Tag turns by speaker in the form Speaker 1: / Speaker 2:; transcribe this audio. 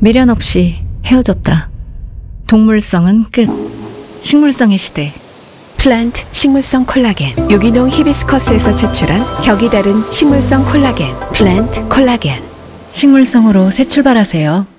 Speaker 1: 미련 없이 헤어졌다. 동물성은 끝. 식물성의 시대.
Speaker 2: 플란트 식물성 콜라겐. 유기농 히비스커스에서 추출한 격이 다른 식물성 콜라겐. 플란트 콜라겐.
Speaker 1: 식물성으로 새 출발하세요.